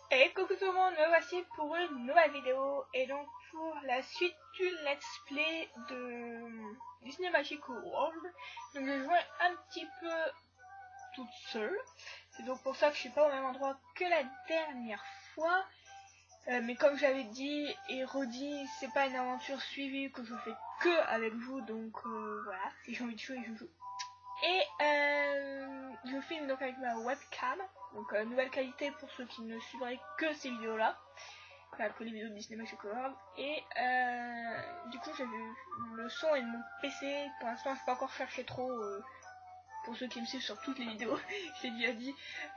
Et coucou tout le monde, me voici pour une nouvelle vidéo et donc pour la suite du let's play de Disney Magic World. Donc je joué un petit peu toute seule, c'est donc pour ça que je suis pas au même endroit que la dernière fois. Mais comme j'avais dit et redit, c'est pas une aventure suivie que je fais que avec vous, donc voilà, si j'ai envie de jouer, je joue. Et je filme donc avec ma webcam, donc nouvelle qualité pour ceux qui ne suivraient que ces vidéos là, enfin que les vidéos de Disney Magic World. Et du coup j'ai vu le son et de mon PC, pour l'instant je peux pas encore chercher trop, pour ceux qui me suivent sur toutes les vidéos, j'ai déjà dit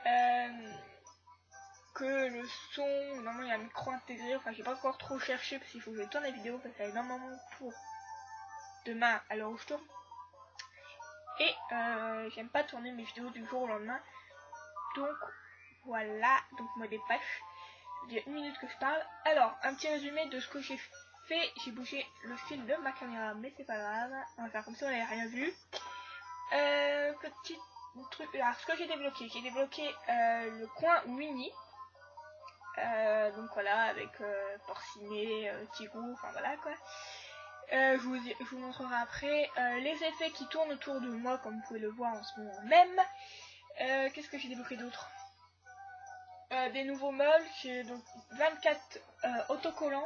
que le son, normalement il y a un micro intégré, enfin j'ai pas encore trop cherché parce qu'il faut que je tourne la vidéo parce qu'il y a énormément pour demain à l'heure où je tourne. Et j'aime pas tourner mes vidéos du jour au lendemain. Donc voilà, donc je me dépêche. Il y a 1 minute que je parle. Alors, un petit résumé de ce que j'ai fait. J'ai bougé le fil de ma caméra, mais c'est pas grave. On va faire comme si on n'avait rien vu. Petit truc. Alors, ce que j'ai débloqué le coin Winnie. Donc voilà, avec Porcinet, Tigrou, enfin voilà quoi. Je vous montrerai après les effets qui tournent autour de moi, comme vous pouvez le voir en ce moment même. Qu'est-ce que j'ai débloqué d'autre? Des nouveaux meubles, j'ai donc 24 autocollants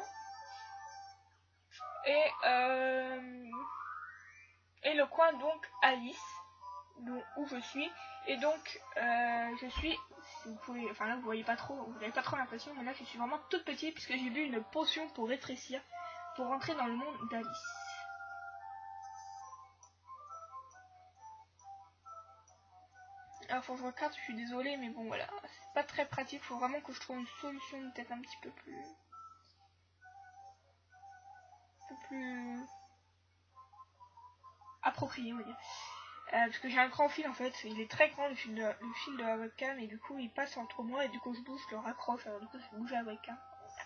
et le coin donc Alice, où je suis. Et donc je suis, si vous pouvez, enfin là vous voyez pas trop, vous n'avez pas trop l'impression, mais là je suis vraiment toute petite puisque j'ai bu une potion pour rétrécir, pour rentrer dans le monde d'Alice. Alors faut que je regarde, je suis désolée, mais bon voilà, c'est pas très pratique, faut vraiment que je trouve une solution peut-être un petit peu plus appropriée, on va dire. Parce que j'ai un grand fil en fait, il est très grand le fil de la webcam, et du coup il passe entre moi et du coup je bouge, je le raccroche, alors du coup je bouge la webcam.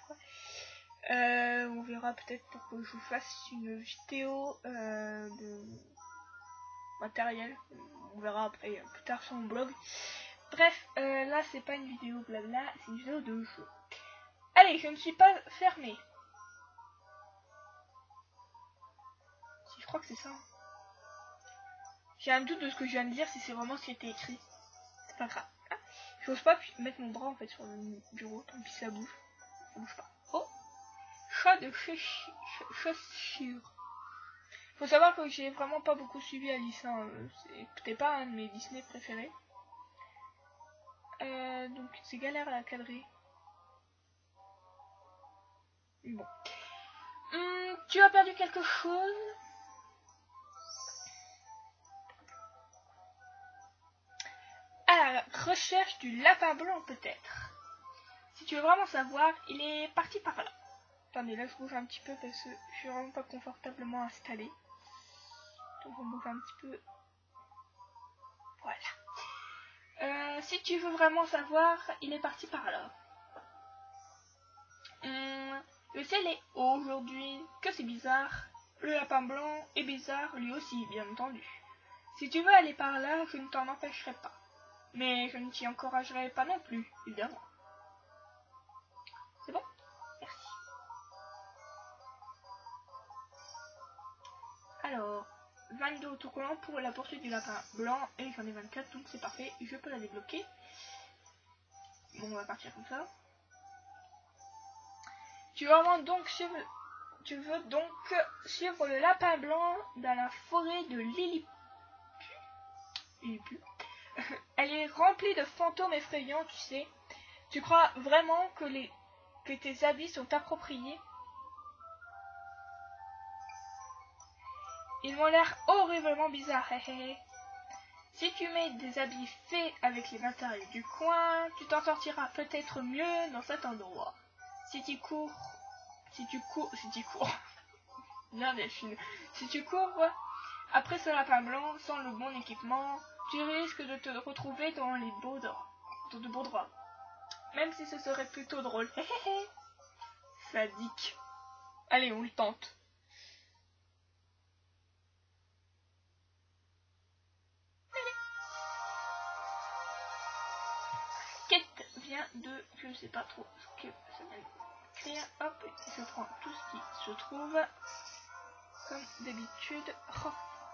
On verra peut-être pour que je vous fasse une vidéo de matériel, on verra après plus tard sur mon blog. Bref, là c'est pas une vidéo blabla, c'est une vidéo de jeu. Allez, je ne suis pas fermée. Si, je crois que c'est ça. J'ai un doute de ce que je viens de dire, si c'est vraiment ce qui était écrit. C'est pas grave. J'ose pas mettre mon bras en fait sur le bureau, tant pis ça bouge. Ça bouge pas. Oh, chat de chaussure. Faut savoir que j'ai vraiment pas beaucoup suivi Alice, hein. C'est pas un de mes Disney préférés. Donc c'est galère à la cadrer. Bon. Tu as perdu quelque chose? À la recherche du lapin blanc peut-être. Si tu veux vraiment savoir, il est parti par là. Attendez, là je bouge un petit peu parce que je suis vraiment pas confortablement installée. Donc on bouge un petit peu. Voilà. Si tu veux vraiment savoir, il est parti par là. Le ciel est haut aujourd'hui, que c'est bizarre. Le lapin blanc est bizarre lui aussi, bien entendu. Si tu veux aller par là, je ne t'en empêcherai pas. Mais je ne t'y encouragerai pas non plus, évidemment. C'est bon? Merci. Alors, 22 autocollants pour la poursuite du lapin blanc, et j'en ai 24, donc c'est parfait, je peux la débloquer. Bon, on va partir comme ça. Tu veux donc suivre le lapin blanc dans la forêt de Lilliput. Elle est remplie de fantômes effrayants, tu sais. Tu crois vraiment que tes habits sont appropriés? Ils m'ont l'air horriblement bizarres, Si tu mets des habits faits avec les matériaux du coin, tu t'en sortiras peut-être mieux dans cet endroit. Si tu cours, bien Delphine, si tu cours après ce lapin blanc sans le bon équipement, tu risques de te retrouver dans de beaux draps. Même si ce serait plutôt drôle. Sadique. Allez, on le tente. Quête, viens rien de... Je sais pas trop ce que ça vient d'écrire. Hop, je prends tout ce qui se trouve. Comme d'habitude. Oh.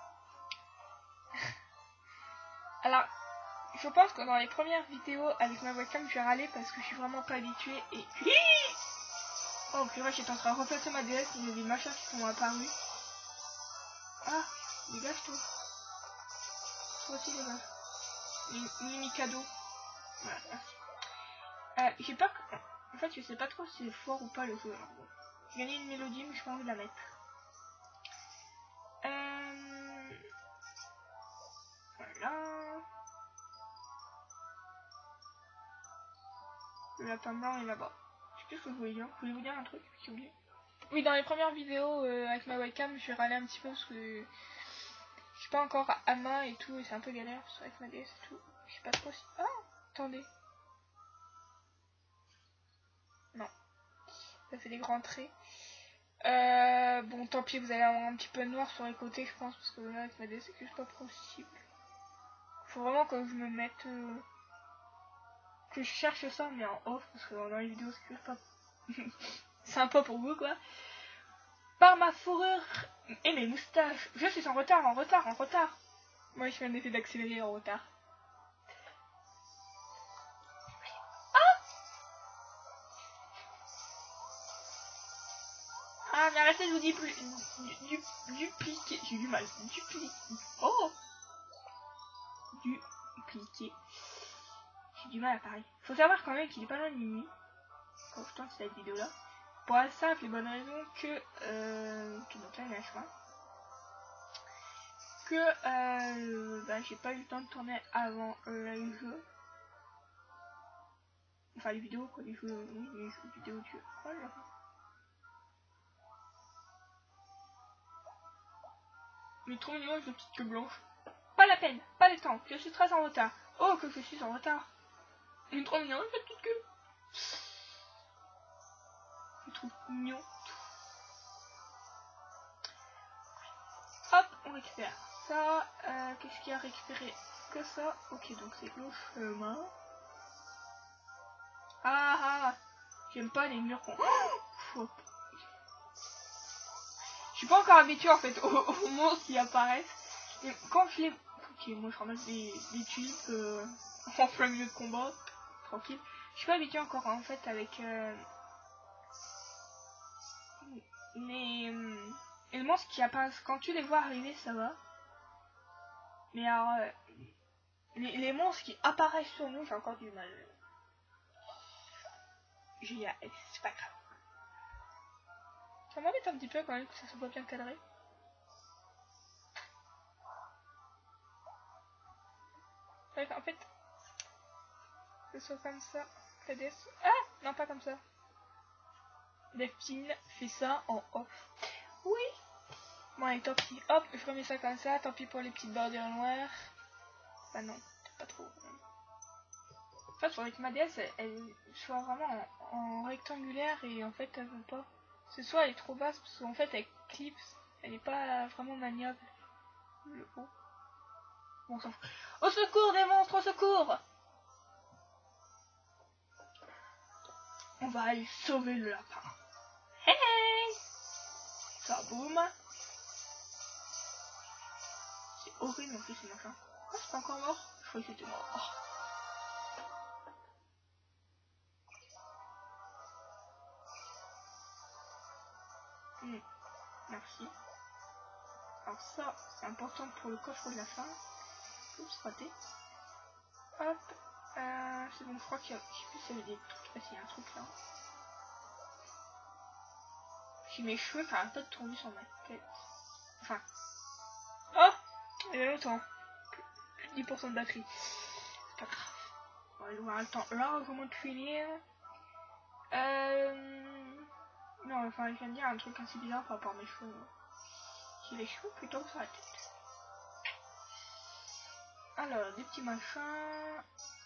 Alors, je pense que dans les premières vidéos avec ma webcam, je vais râler parce que je suis vraiment pas habituée et... Oh purée, j'étais en train de replacer ma DS, il y a des machins qui sont apparus. Ah, dégage-toi. Toi aussi, dégage. Mini cadeau. Voilà, merci. J'ai peur que... En fait, je sais pas trop si c'est fort ou pas le jeu. J'ai gagné une mélodie, mais je pas envie de la mettre. Voilà. Le lapin blanc est là-bas. Je sais plus ce que je voulais dire. Je voulais vous dire un truc, j'ai oublié. Oui, dans les premières vidéos avec ma webcam, je vais râler un petit peu parce que je suis pas encore à main et tout, et c'est un peu galère avec ma DS et tout. Je sais pas trop si... Ah, attendez. Non. Ça fait des grands traits. Bon, tant pis, vous allez avoir un petit peu de noir sur les côtés, je pense, parce que là, avec ma DS, c'est juste pas possible. Faut vraiment que je me mette... que je cherche ça, mais en off, parce que dans les vidéos, c'est juste pas... sympa pour vous, quoi. Par ma fourrure et mes moustaches. Je suis en retard. Moi, je fais un effet d'accélérer en retard. Ah, mais arrêtez de vous dupliquer. J'ai du mal. Oh, dupliquer. J'ai du mal à parler. Faut savoir quand même qu'il est pas loin de minuit quand je tourne cette vidéo là. Pour la simple et bonne raison que donc là il y a un chemin. Que j'ai pas eu le temps de tourner avant les jeux. Enfin les vidéos quoi, les jeux, oui, les jeux vidéo de jeux. Voilà. Mais trop mignon avec de petites queues blanches. Pas la peine, pas le temps, je suis très en retard. Oh que je suis en retard. Il est trop mignon avec cette petite queue. Je trouve mignon. Hop, on récupère ça. Qu'est-ce qu'il y a à récupérer que ça? Ok, donc c'est le chemin. Ah, j'aime pas les murs qu'on... Oh, je suis pas encore habituée en fait aux monstres qui apparaissent. Et quand je les... Ok, moi je ramasse des tulipes en plein milieu de combat. Tranquille. Je suis pas habituée encore en fait avec les monstres qui apparaissent. Quand tu les vois arriver, ça va. Mais alors, les monstres qui apparaissent sur nous, j'ai encore du mal. C'est pas grave. Ça m'embête un petit peu quand même que ça soit pas bien cadré. En fait, que ce soit comme ça. Ah non, pas comme ça. Delphine fait ça en off. Oui. Bon allez, tant pis. Hop, je remets ça comme ça. Tant pis pour les petites bordures noires. Bah non, pas trop. En fait, faudrait que ma DS elle soit vraiment en rectangulaire et en fait elle veut pas. Ce soit elle est trop basse parce qu'en fait elle clipse. Elle n'est pas vraiment maniable. Le haut. Bon, on s'en fout. Au secours des monstres, au secours! On va aller sauver le lapin. Hey, hey! Ça boum. C'est horrible en plus ce machin. Oh, c'est pas encore mort? Je croyais que c'était mort. Merci. Alors ça, c'est important pour le coffre de la fin. Oups, raté. Hop. C'est bon, je crois qu'il y a... Je sais plus s'il y avait des trucs. Ah, s'il y a un truc là. J'ai mes cheveux qui arrêtent pas de tomber sur ma tête. Enfin. Oh! Il y a longtemps. Plus de 10% de batterie. C'est pas grave. On va avoir le temps largement de finir. Non, enfin, je viens de dire un truc assez bizarre par rapport à mes cheveux. J'ai les cheveux plutôt sur la tête. Alors, des petits machins.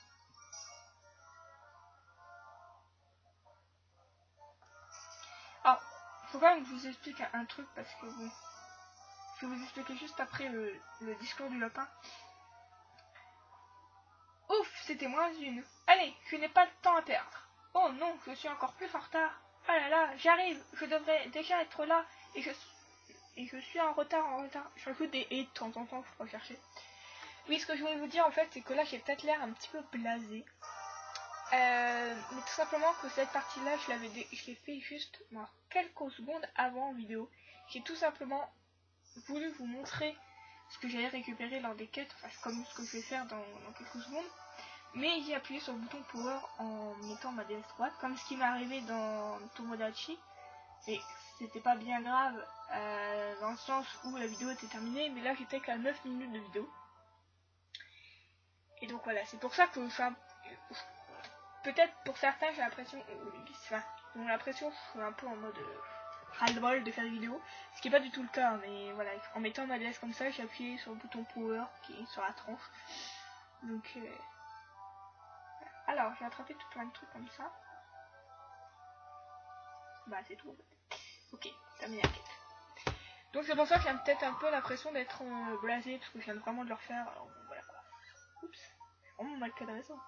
Alors, faut quand même que je vous explique un truc parce que bon. Je vais vous expliquer juste après le discours du lapin. Ouf, c'était -1. Allez, je n'ai pas le temps à perdre. Oh non, je suis encore plus en retard. Ah là là, j'arrive, je devrais déjà être là et je suis en retard. Je rajoute des et de temps en temps, faut rechercher. Oui, ce que je voulais vous dire en fait, c'est que là j'ai peut-être l'air un petit peu blasé. Mais tout simplement que cette partie-là, je l'ai fait juste quelques secondes avant en vidéo. J'ai tout simplement voulu vous montrer ce que j'allais récupérer lors des quêtes, enfin comme ce que je vais faire dans quelques secondes. Mais j'ai appuyé sur le bouton power en mettant ma DS droite, comme ce qui m'est arrivé dans Tomodachi. Et c'était pas bien grave dans le sens où la vidéo était terminée, mais là j'étais qu'à 9 minutes de vidéo. Et donc voilà, c'est pour ça que peut-être pour certains j'ai l'impression, j'ai l'impression que je suis un peu en mode ras-le-bol de faire des vidéos, ce qui n'est pas du tout le cas, mais voilà, en mettant ma DS comme ça, j'ai appuyé sur le bouton power qui est sur la tranche. Donc alors j'ai attrapé tout plein de trucs comme ça. Bah c'est tout en fait. Ok, terminé la quête. Donc c'est pour ça que j'ai peut-être un peu l'impression d'être blasé, parce que je viens vraiment de le refaire, alors bon, voilà quoi. Oups, c'est vraiment mal cadré ça.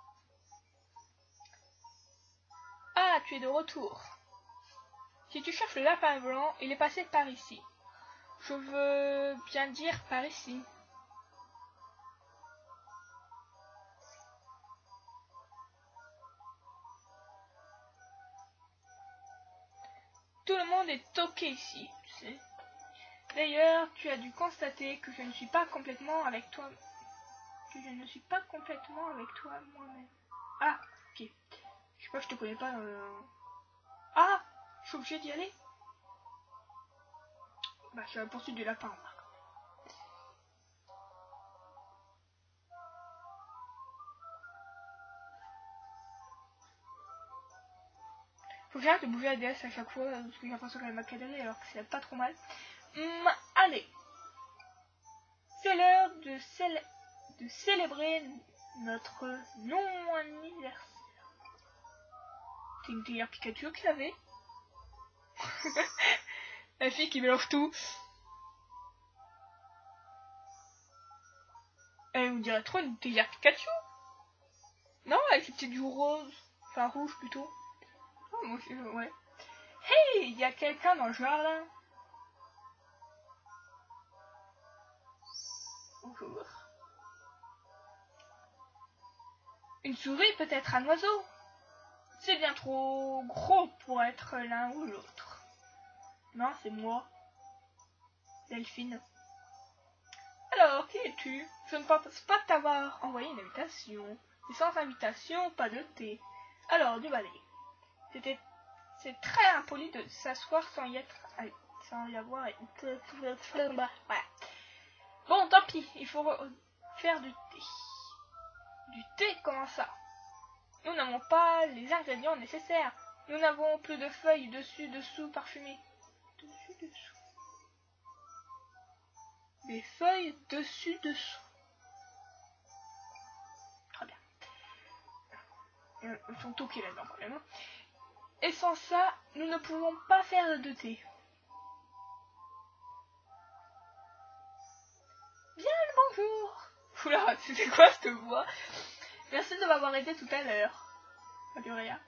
Ah, tu es de retour. Si tu cherches le lapin blanc, il est passé par ici. Je veux bien dire par ici. Tout le monde est toqué ici, tu sais. D'ailleurs, tu as dû constater que je ne suis pas complètement avec toi. Moi-même. Ah, ok. Je sais pas, je te connais pas. Ah, je suis obligé d'y aller. Bah, je suis à la poursuite du lapin. Faut que j'arrête de bouger la DS à chaque fois, parce que j'ai l'impression qu'elle m'a cadré alors que c'est pas trop mal. Allez. C'est l'heure de célébrer notre non-anniversaire. C'est une théière Pikachu qui l'avait. La fille qui mélange tout. Elle vous dirait trop une théière Pikachu. Non, avec ses petites joues roses. Enfin, rouges plutôt. Oh, moi aussi, ouais. Hey, il y a quelqu'un dans le jardin. Bonjour. Une souris peut être un oiseau. C'est bien trop gros pour être l'un ou l'autre. Non, c'est moi. Delphine. Alors, qui es-tu? Je ne pense pas t'avoir envoyé une invitation. Et sans invitation, pas de thé. Alors, du balai. C'est très impoli de s'asseoir sans y avoir. Ouais. Bon, tant pis, il faut faire du thé. Du thé, comment ça? Nous n'avons pas les ingrédients nécessaires. Nous n'avons plus de feuilles dessus-dessous parfumées. Dessus-dessous. Des feuilles dessus-dessous. Très bien. Ils sont toqués là-dedans quand même. Et sans ça, nous ne pouvons pas faire de thé. Bien le bonjour. Oula, c'était quoi cette voix? Merci de m'avoir aidé tout à l'heure. Adieu rien.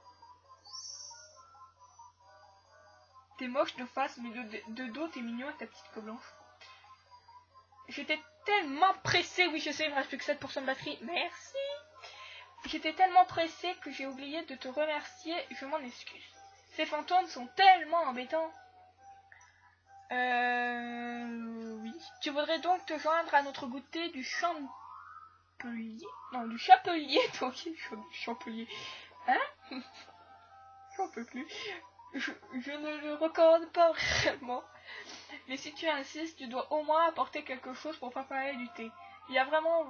T'es moche de face, mais de dos, t'es mignon avec ta petite queue blanche. J'étais tellement pressée, oui je sais, il me reste plus que 7% de batterie, merci. J'étais tellement pressée que j'ai oublié de te remercier, je m'en excuse. Ces fantômes sont tellement embêtants. Oui. Tu voudrais donc te joindre à notre goûter du champelier? Non, du chapelier, donc du champelier. Hein? J'en peux plus. Je ne le recommande pas vraiment. Mais si tu insistes, tu dois au moins apporter quelque chose pour préparer du thé. Il sert vraiment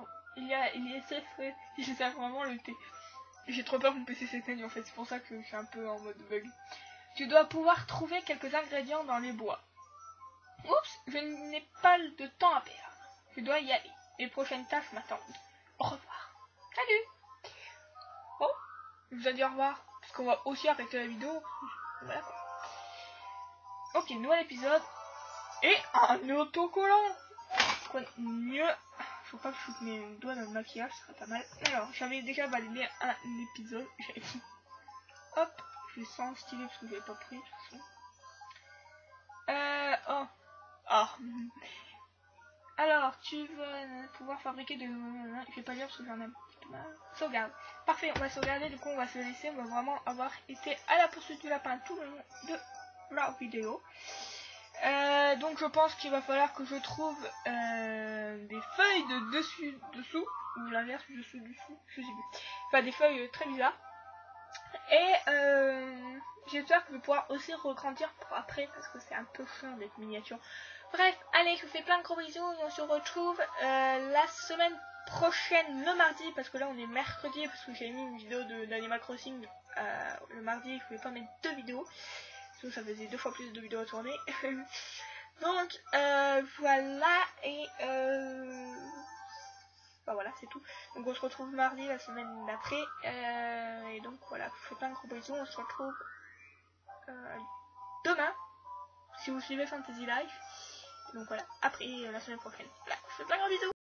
le thé. J'ai trop peur que mon PC s'éteigne en fait, c'est pour ça que je suis un peu en mode bug. Tu dois pouvoir trouver quelques ingrédients dans les bois. Oups, je n'ai pas de temps à perdre. Je dois y aller. Les prochaines tâches m'attendent. Au revoir. Salut. Oh, je vous ai dit au revoir, parce qu'on va aussi arrêter la vidéo. Voilà quoi. Ok, nouvel épisode. Et un autocollant. Quoi mieux? faut pas que je foute mes doigts dans le maquillage, ce serait pas mal. Alors, j'avais déjà validé un épisode. J'avais dit, hop, je vais sans stylet parce que je l'ai pas pris de toute façon. Alors, tu vas pouvoir fabriquer de... Je vais pas lire parce que j'en ai sauvegarde. Parfait, on va sauvegarder, du coup on va se laisser, on va vraiment avoir été à la poursuite du lapin tout le long de la vidéo. Donc je pense qu'il va falloir que je trouve des feuilles de dessous, ou l'inverse, dessous, je sais plus. Enfin des feuilles très bizarres. Et j'espère que je vais pouvoir aussi regrandir pour après, parce que c'est un peu chiant d'être miniature. Bref, allez, je vous fais plein de gros bisous et on se retrouve la semaine prochaine, le mardi, parce que là on est mercredi, parce que j'ai mis une vidéo d'Animal Crossing le mardi, je voulais pas mettre 2 vidéos, parce que ça faisait 2 fois plus de vidéos à tourner. Donc voilà, et bah voilà, c'est tout. Donc on se retrouve mardi la semaine d'après, et donc voilà, je vous fais plein de gros bisous, on se retrouve demain, si vous suivez Fantasy Life. Donc voilà, après la semaine prochaine. Voilà, je vous fais plein de gros bisous.